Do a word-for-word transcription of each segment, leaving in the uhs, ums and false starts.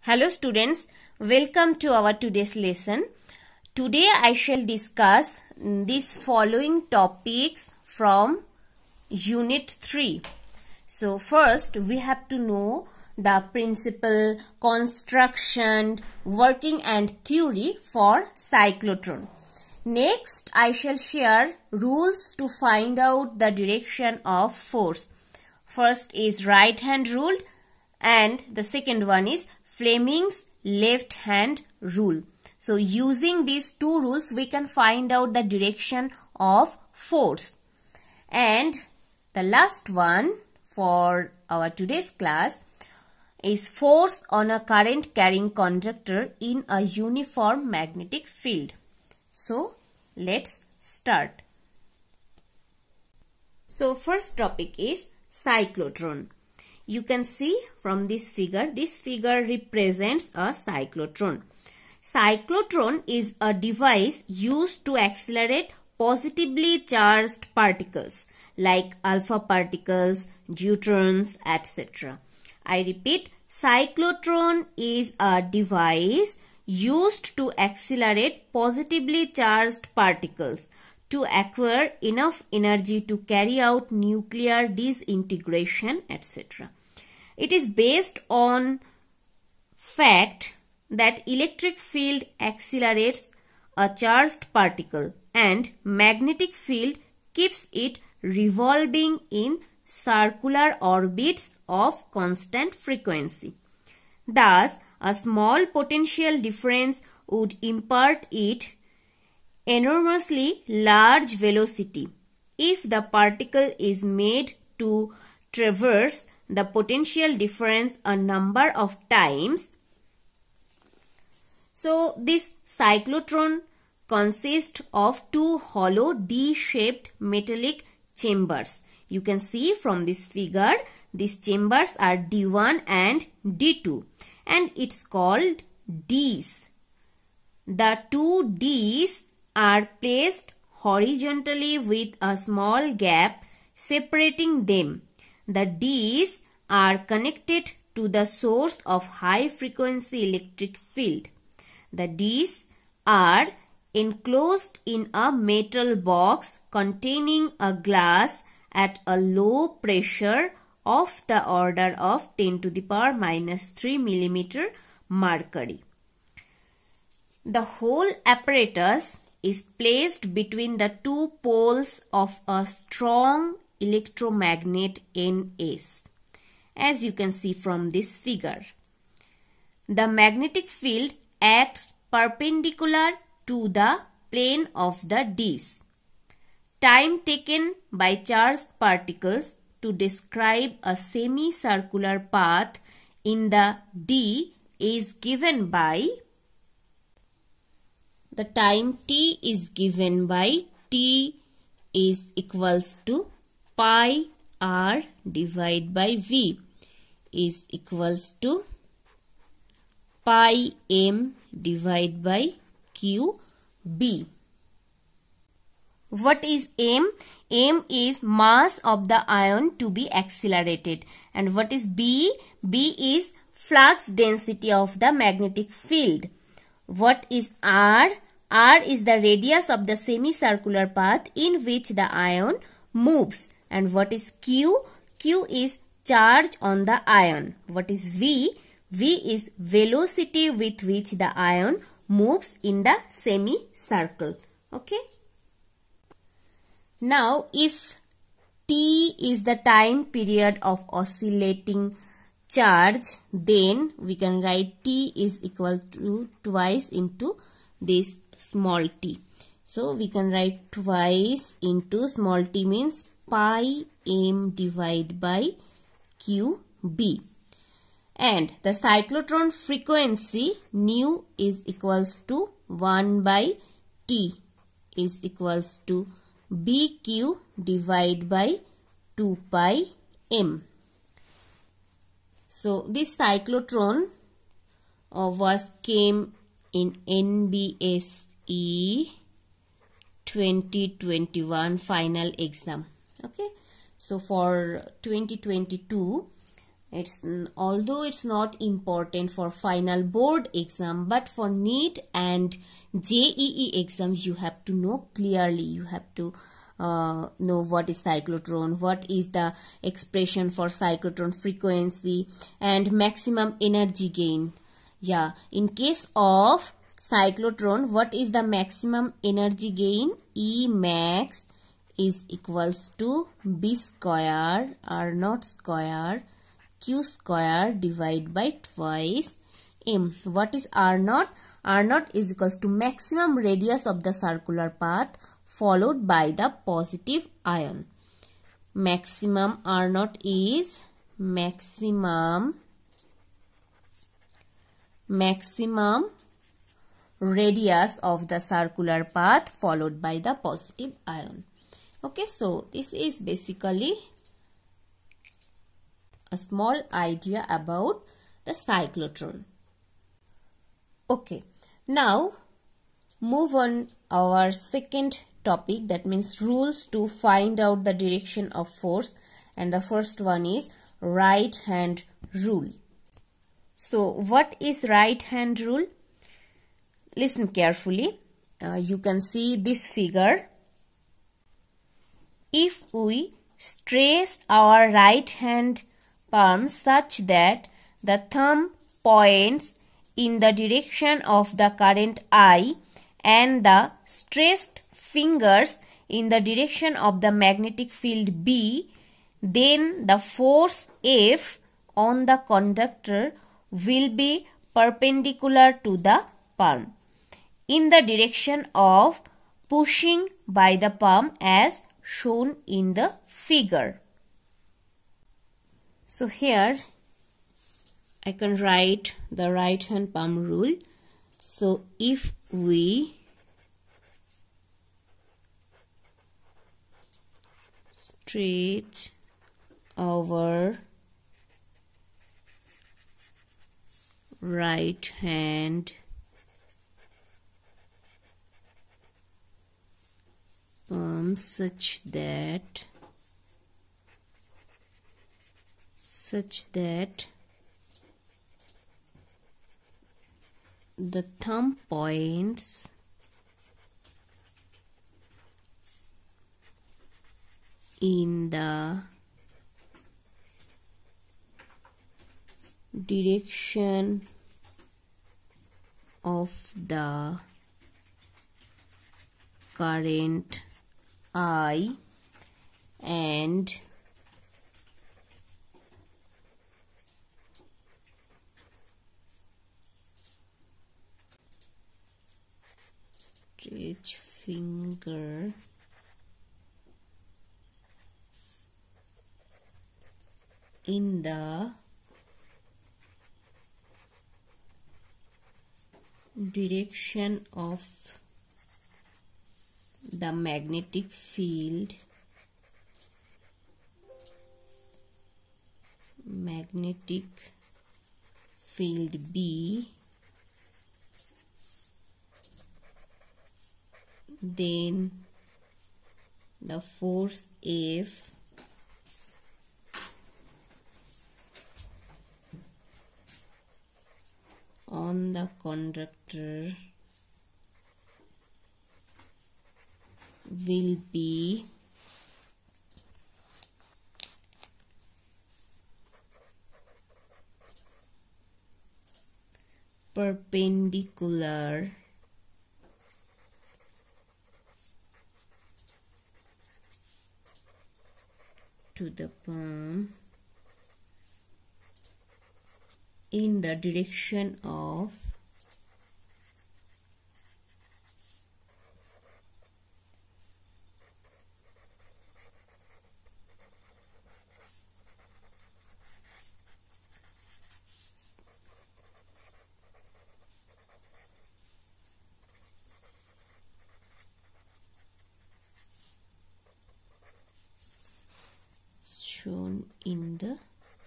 Hello students, welcome to our today's lesson. Today I shall discuss these following topics from Unit three. So first we have to know the principle, construction, working and theory for cyclotron. Next I shall share rules to find out the direction of force. First is right hand rule and the second one is Fleming's left hand rule. So using these two rules we can find out the direction of force. And the last one for our today's class is force on a current carrying conductor in a uniform magnetic field. So let's start. So first topic is cyclotron. You can see from this figure, this figure represents a cyclotron. Cyclotron is a device used to accelerate positively charged particles like alpha particles, deuterons, et cetera. I repeat, cyclotron is a device used to accelerate positively charged particles to acquire enough energy to carry out nuclear disintegration, et cetera. It is based on fact that electric field accelerates a charged particle and magnetic field keeps it revolving in circular orbits of constant frequency. Thus, a small potential difference would impart it enormously large velocity if the particle is made to traverse the potential difference a number of times. So this cyclotron consists of two hollow D-shaped metallic chambers. You can see from this figure these chambers are D one and D two and it's called Ds. The two Ds are placed horizontally with a small gap separating them. The Ds are connected to the source of high frequency electric field. The Ds are enclosed in a metal box containing a glass at a low pressure of the order of ten to the power minus three millimeter mercury. The whole apparatus is placed between the two poles of a strong electromagnet N S, as you can see from this figure. The magnetic field acts perpendicular to the plane of the Ds. Time taken by charged particles to describe a semicircular path in the D is given by the time t is given by t is equals to pi r divided by v is equals to pi m divided by q b. What is m? M is mass of the ion to be accelerated. And what is b? B is flux density of the magnetic field. What is r? R is the radius of the semicircular path in which the ion moves. And what is Q? Q is charge on the ion. What is V? V is velocity with which the ion moves in the semicircle. Okay. Now, if T is the time period of oscillating charge, then we can write T is equal to twice into this small t. So we can write twice into small t means pi m divided by q b. And the cyclotron frequency nu is equals to one by t is equals to bq divided by two pi m. So this cyclotron uh, was came in N B S E twenty twenty-one final exam. Okay, so for twenty twenty-two It's although it's not important for final board exam, but for NEET and J E E exams you have to know clearly. You have to uh, know what is cyclotron, what is the expression for cyclotron frequency, and maximum energy gain. Yeah, in case of cyclotron, what is the maximum energy gain? E max is equals to B square R naught square Q square divided by twice M. What is R naught? R naught is equals to maximum radius of the circular path followed by the positive ion. Maximum R naught is maximum maximum radius of the circular path followed by the positive ion. Okay, so this is basically a small idea about the cyclotron. Okay, now move on our second topic, that means rules to find out the direction of force, and the first one is right hand rule. So what is right hand rule? Listen carefully. Uh, you can see this figure. If we stress our right hand palm such that the thumb points in the direction of the current I and the stressed fingers in the direction of the magnetic field B, then the force F on the conductor will be perpendicular to the palm in the direction of pushing by the palm as shown in the figure. So here I can write the right hand palm rule. So if we stretch our right hand palm such that such that the thumb points in the direction of the current I and stretch finger in the direction of the magnetic field magnetic field B, then the force F on the conductor will be perpendicular to the palm in the direction of shown in the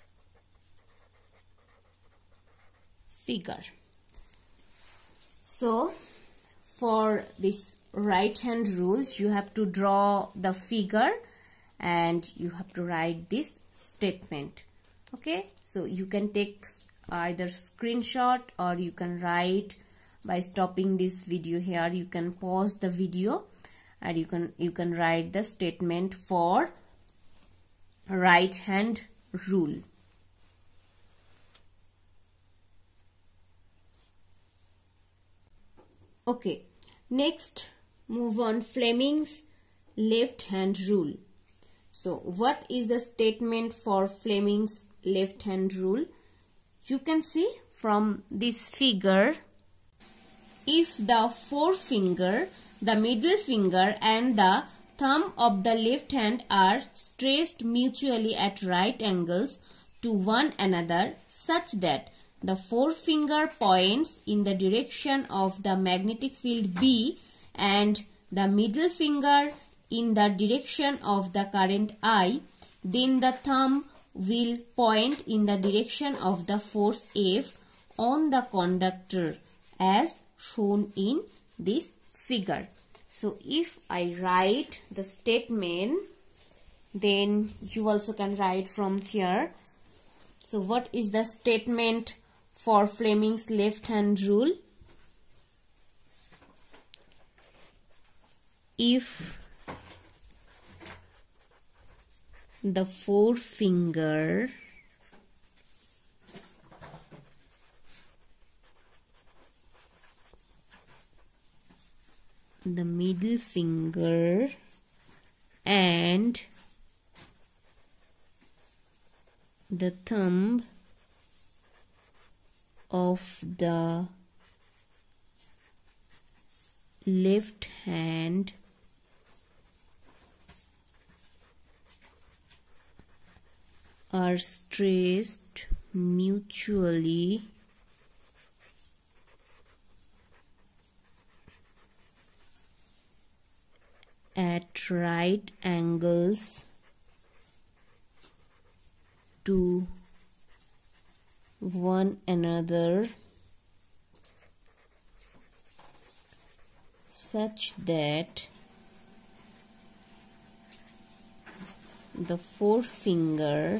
figure. So for this right hand rules, you have to draw the figure and you have to write this statement. Okay, So you can take either screenshot or you can write by stopping this video here. You can pause the video and you can you can write the statement for right hand rule. Okay, next move on Fleming's left hand rule. So what is the statement for Fleming's left hand rule? You can see from this figure, if the forefinger, the middle finger and the thumb of the left hand are stretched mutually at right angles to one another such that the forefinger points in the direction of the magnetic field B and the middle finger in the direction of the current I, then the thumb will point in the direction of the force F on the conductor as shown in this figure. So if I write the statement, then you also can write from here. So what is the statement for Fleming's left hand rule? If the forefinger the middle finger and the thumb of the left hand are stretched mutually at right angles to one another such that the forefinger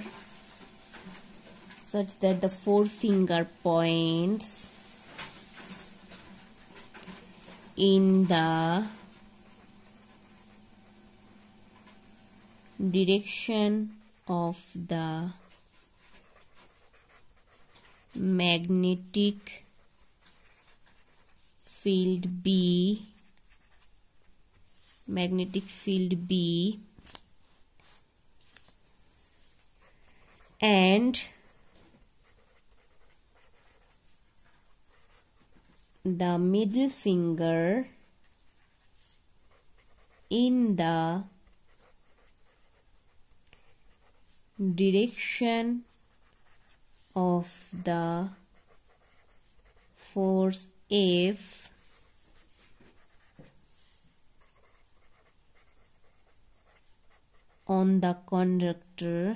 such that the forefinger points in the direction of the magnetic field B magnetic field B and the middle finger in the direction of the force F on the conductor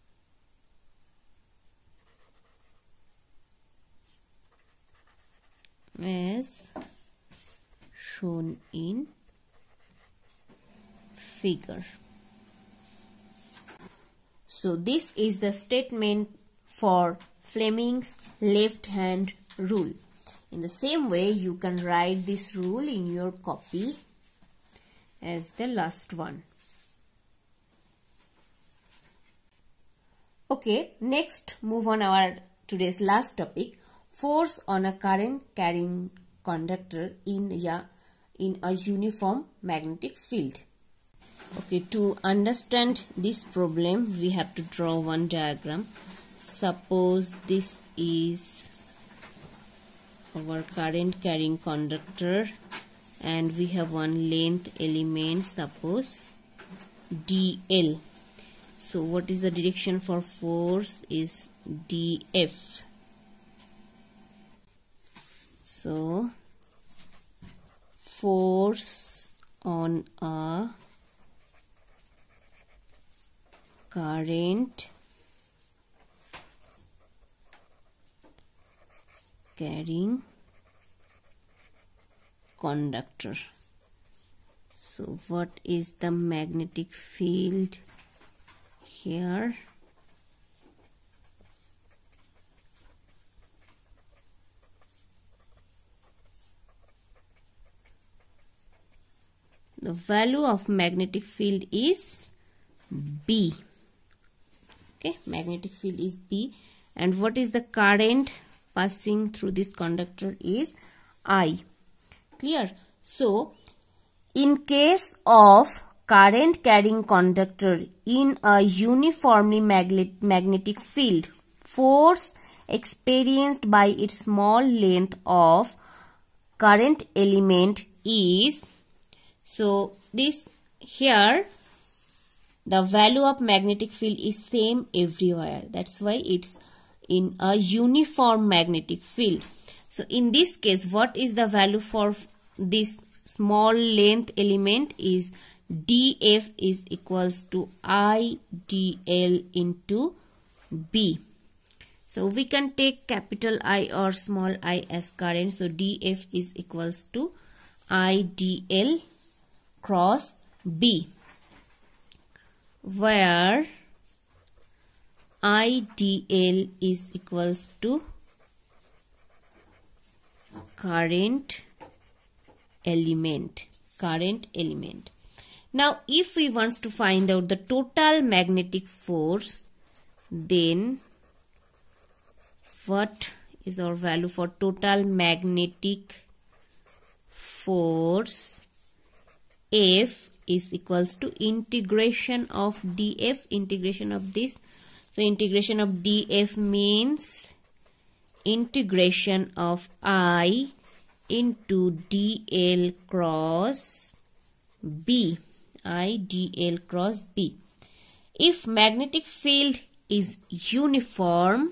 as shown in figure. So this is the statement for Fleming's left hand rule. In the same way, you can write this rule in your copy as the last one. Okay, next move on our today's last topic, force on a current carrying conductor in a, in a uniform magnetic field. Okay, to understand this problem, we have to draw one diagram. Suppose this is our current carrying conductor and we have one length element, suppose D L. So what is the direction for force is D F. So force on a current carrying conductor. So what is the magnetic field here? The value of magnetic field is B. Okay, magnetic field is B. And what is the current passing through this conductor is I. Clear? So, in case of current carrying conductor in a uniformly magnet magnetic field, force experienced by its small length of current element is, so this here the value of magnetic field is same everywhere. That's why it's in a uniform magnetic field. So in this case, what is the value for this small length element is D F is equals to I D L into B. So we can take capital I or small I as current. So D F is equals to I D L cross B, where I D L is equals to current element. Current element. Now, if we want to find out the total magnetic force, then what is our value for total magnetic force? F is equals to integration of D F, integration of this. So integration of D F means integration of I into D L cross B. I D L cross B. If magnetic field is uniform,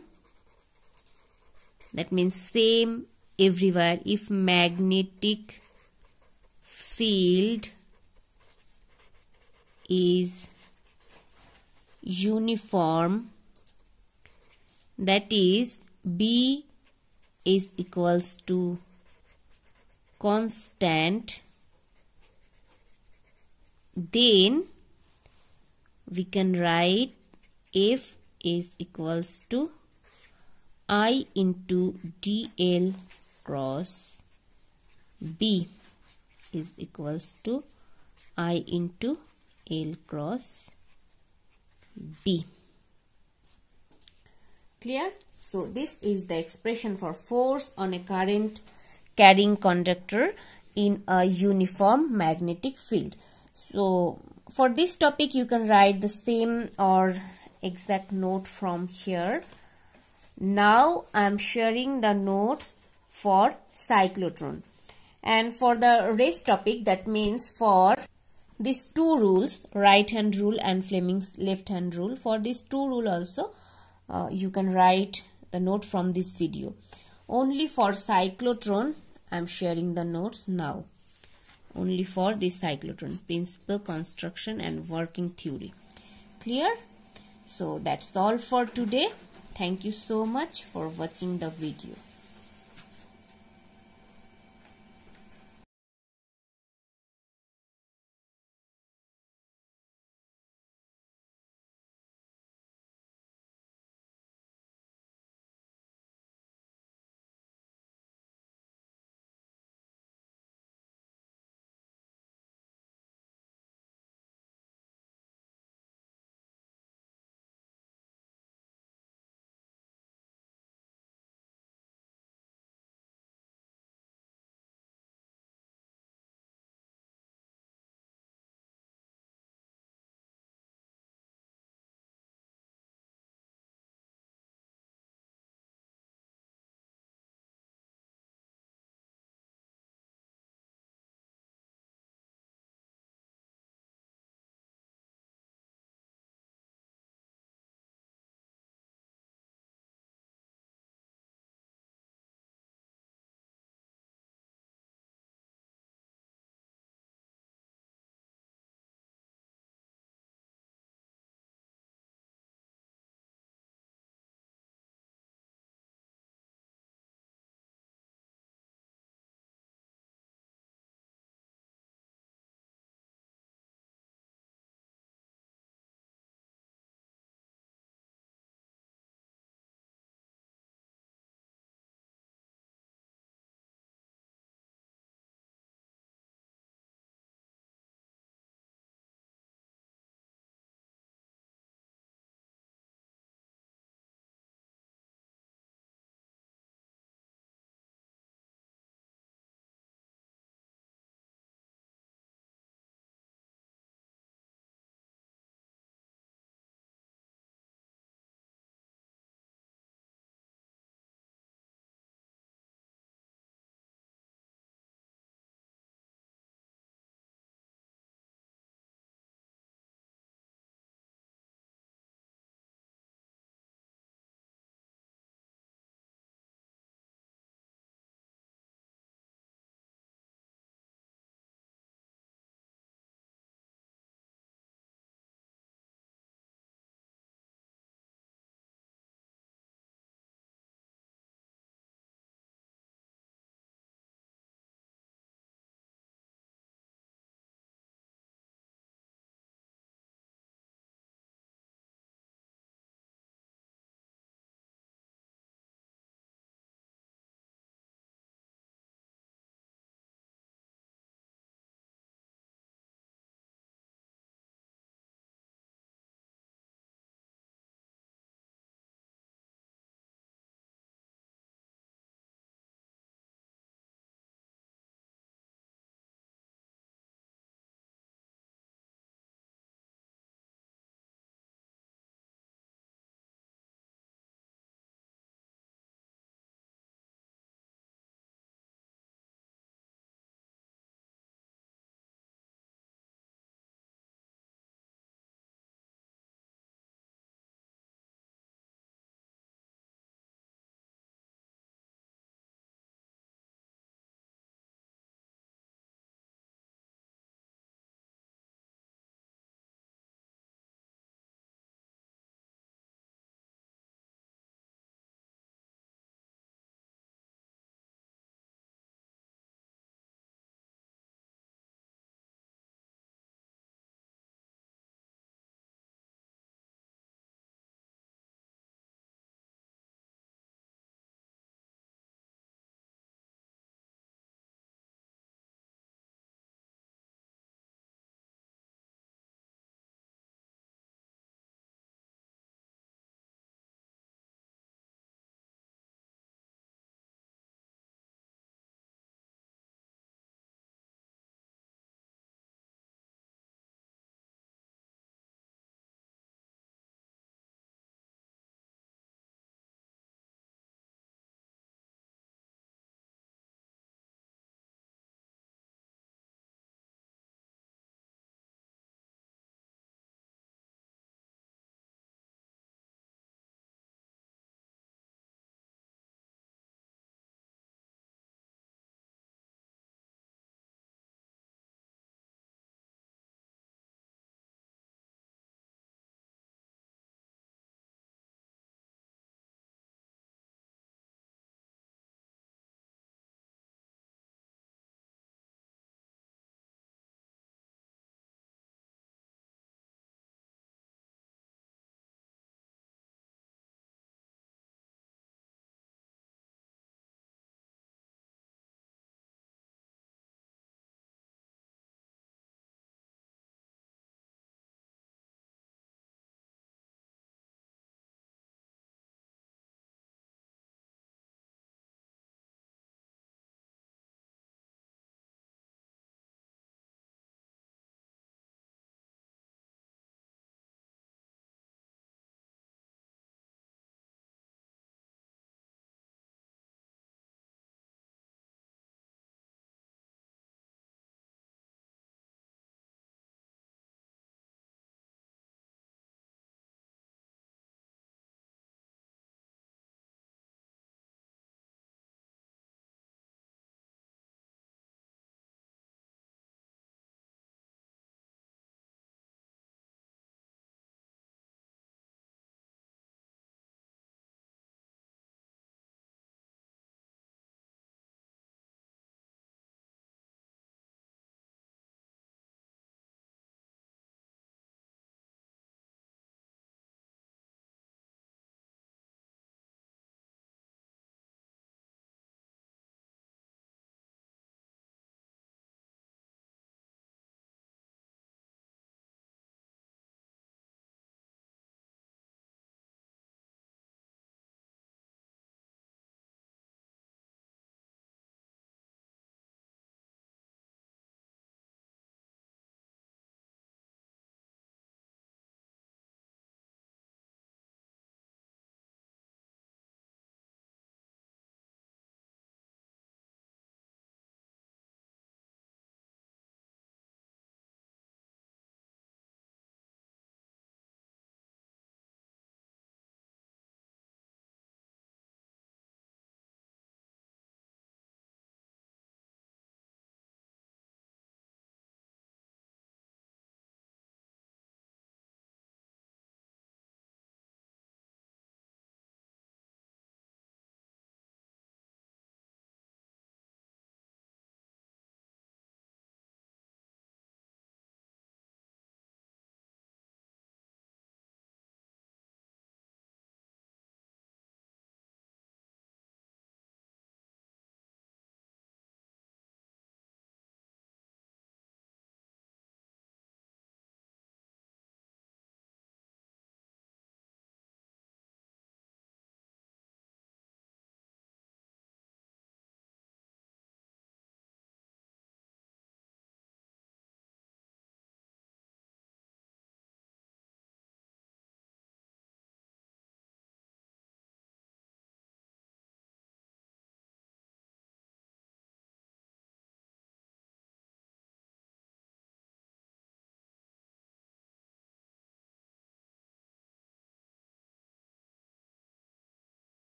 that means same everywhere. If magnetic field is uniform, that is B is equals to constant, then we can write F is equals to I into D L cross B is equals to I into L cross B. Clear? So this is the expression for force on a current carrying conductor in a uniform magnetic field. So for this topic you can write the same or exact note from here. Now I am sharing the notes for cyclotron, and for the rest topic, that means for these two rules, right hand rule and Fleming's left hand rule, for these two rule also uh, you can write the note from this video. Only for cyclotron I am sharing the notes now. Only for this cyclotron, principle, construction and working theory. Clear? So that's all for today. Thank you so much for watching the video.